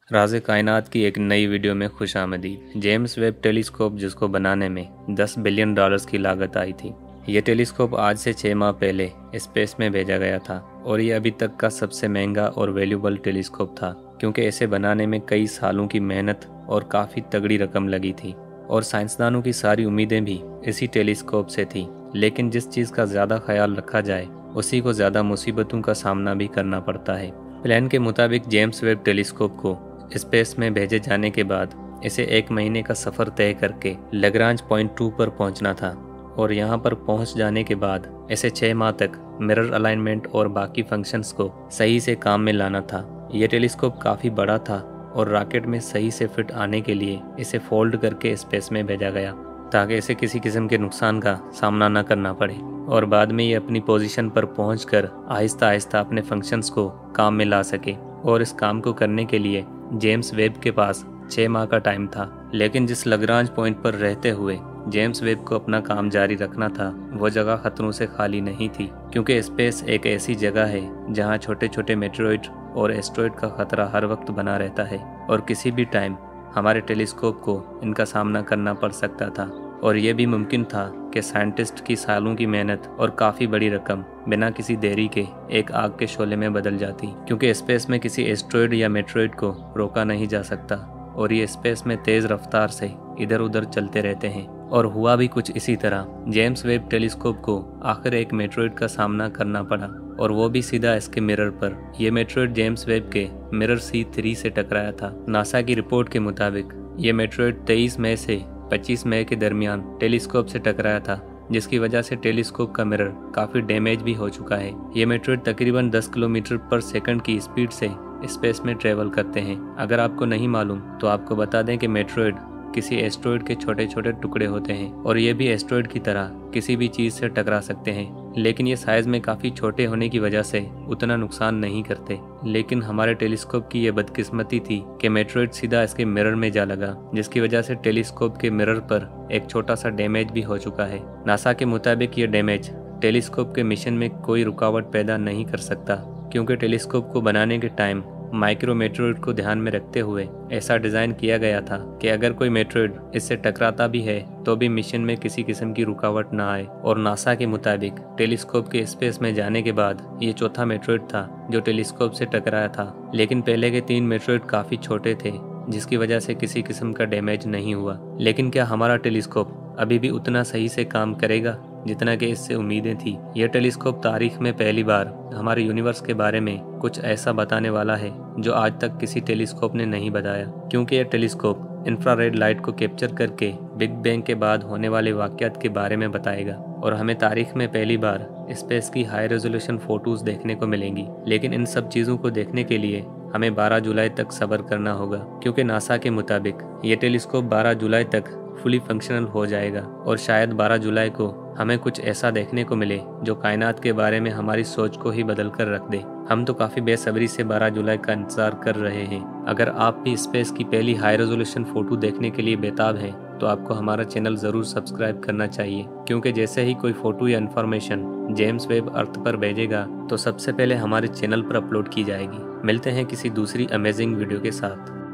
राज़े कायनात की एक नई वीडियो में खुशामदीद। जेम्स वेब टेलीस्कोप जिसको बनाने में 10 बिलियन डॉलर्स की लागत आई थी। ये टेलीस्कोप आज से 6 माह पहले स्पेस में भेजा गया था और ये अभी तक का सबसे महंगा और वैल्यूबल टेलीस्कोप था, क्योंकि इसे बनाने में कई सालों की मेहनत और काफ़ी तगड़ी रकम लगी थी और साइंसदानों की सारी उम्मीदें भी इसी टेलीस्कोप से थी। लेकिन जिस चीज़ का ज़्यादा ख्याल रखा जाए उसी को ज़्यादा मुसीबतों का सामना भी करना पड़ता है। प्लान के मुताबिक जेम्स वेब टेलीस्कोप को स्पेस में भेजे जाने के बाद इसे 1 महीने का सफ़र तय करके लैग्रांज पॉइंट 2 पर पहुंचना था और यहां पर पहुंच जाने के बाद इसे 6 माह तक मिरर अलाइनमेंट और बाकी फंक्शंस को सही से काम में लाना था। यह टेलीस्कोप काफ़ी बड़ा था और रॉकेट में सही से फिट आने के लिए इसे फोल्ड करके स्पेस में भेजा गया ताकि इसे किसी किस्म के नुकसान का सामना न करना पड़े और बाद में ये अपनी पोजीशन पर पहुंचकर आहिस्ता आहिस्ता अपने फंक्शंस को काम में ला सके। और इस काम को करने के लिए जेम्स वेब के पास 6 माह का टाइम था, लेकिन जिस लैग्रांज पॉइंट पर रहते हुए जेम्स वेब को अपना काम जारी रखना था वो जगह खतरों से खाली नहीं थी, क्योंकि स्पेस एक ऐसी जगह है जहां छोटे छोटे मेटेरॉइड और एस्ट्रॉइड का खतरा हर वक्त बना रहता है और किसी भी टाइम हमारे टेलीस्कोप को इनका सामना करना पड़ सकता था। और यह भी मुमकिन था कि साइंटिस्ट की सालों की मेहनत और काफ़ी बड़ी रकम बिना किसी देरी के एक आग के शोले में बदल जाती, क्योंकि स्पेस में किसी एस्ट्रॉइड या मेटेरॉइड को रोका नहीं जा सकता और ये स्पेस में तेज़ रफ्तार से इधर उधर चलते रहते हैं। और हुआ भी कुछ इसी तरह। जेम्स वेब टेलीस्कोप को आखिर एक मेटेरॉइड का सामना करना पड़ा और वो भी सीधा इसके मिरर पर। यह मेटेरॉइड जेम्स वेब के मिरर C3 से टकराया था। नासा की रिपोर्ट के मुताबिक ये मेटेरॉइड 23 मई से 25 मई के दरमियान टेलीस्कोप से टकराया था, जिसकी वजह से टेलीस्कोप का मिरर काफ़ी डैमेज भी हो चुका है। ये मेटेरॉइड तकरीबन 10 किलोमीटर पर सेकंड की स्पीड से स्पेस में ट्रेवल करते हैं। अगर आपको नहीं मालूम तो आपको बता दें कि मेटेरॉइड किसी एस्ट्रॉइड के छोटे छोटे टुकड़े होते हैं और ये भी एस्ट्रॉइड की तरह किसी भी चीज़ से टकरा सकते हैं, लेकिन ये साइज़ में काफ़ी छोटे होने की वजह से उतना नुकसान नहीं करते। लेकिन हमारे टेलीस्कोप की ये बदकिस्मती थी कि मेटेरॉइड सीधा इसके मिरर में जा लगा, जिसकी वजह से टेलीस्कोप के मिरर पर एक छोटा सा डैमेज भी हो चुका है। नासा के मुताबिक ये डैमेज टेलीस्कोप के मिशन में कोई रुकावट पैदा नहीं कर सकता, क्योंकि टेलीस्कोप को बनाने के टाइम माइक्रो मेटेरॉइड को ध्यान में रखते हुए ऐसा डिज़ाइन किया गया था कि अगर कोई मेटेरॉइड इससे टकराता भी है तो भी मिशन में किसी किस्म की रुकावट ना आए। और नासा के मुताबिक टेलीस्कोप के स्पेस में जाने के बाद ये चौथा मेटेरॉइड था जो टेलीस्कोप से टकराया था, लेकिन पहले के 3 मेटेरॉइड काफ़ी छोटे थे, जिसकी वजह से किसी किस्म का डैमेज नहीं हुआ। लेकिन क्या हमारा टेलीस्कोप अभी भी उतना सही से काम करेगा जितना कि इससे उम्मीदें थी? यह टेलीस्कोप तारीख में पहली बार हमारे यूनिवर्स के बारे में कुछ ऐसा बताने वाला है जो आज तक किसी टेलीस्कोप ने नहीं बताया, क्योंकि यह टेलीस्कोप इंफ्रारेड लाइट को कैप्चर करके बिग बैंग के बाद होने वाले वाक़यात के बारे में बताएगा और हमें तारीख में पहली बार स्पेस की हाई रेजोल्यूशन फोटोज देखने को मिलेंगी। लेकिन इन सब चीज़ों को देखने के लिए हमें 12 जुलाई तक सब्र करना होगा, क्योंकि नासा के मुताबिक ये टेलीस्कोप 12 जुलाई तक फुली फंक्शनल हो जाएगा और शायद 12 जुलाई को हमें कुछ ऐसा देखने को मिले जो कायनात के बारे में हमारी सोच को ही बदल कर रख दे। हम तो काफ़ी बेसब्री से 12 जुलाई का इंतज़ार कर रहे हैं। अगर आप भी स्पेस की पहली हाई रेजोल्यूशन फ़ोटो देखने के लिए बेताब हैं तो आपको हमारा चैनल ज़रूर सब्सक्राइब करना चाहिए, क्योंकि जैसे ही कोई फ़ोटो या इन्फॉर्मेशन जेम्स वेब अर्थ पर भेजेगा तो सबसे पहले हमारे चैनल पर अपलोड की जाएगी। मिलते हैं किसी दूसरी अमेजिंग वीडियो के साथ।